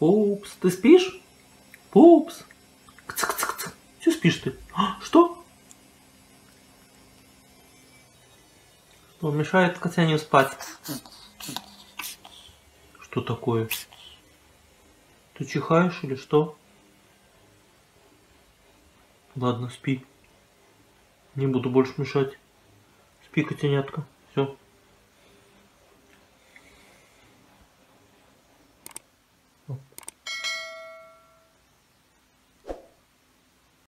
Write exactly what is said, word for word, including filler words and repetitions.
Пупс, ты спишь? Пупс. Кц-кц-кц. Все спишь ты? А, что? Что мешает котянию спать? Что такое? Ты чихаешь или что? Ладно, спи. Не буду больше мешать. Спи, котенятка. Все.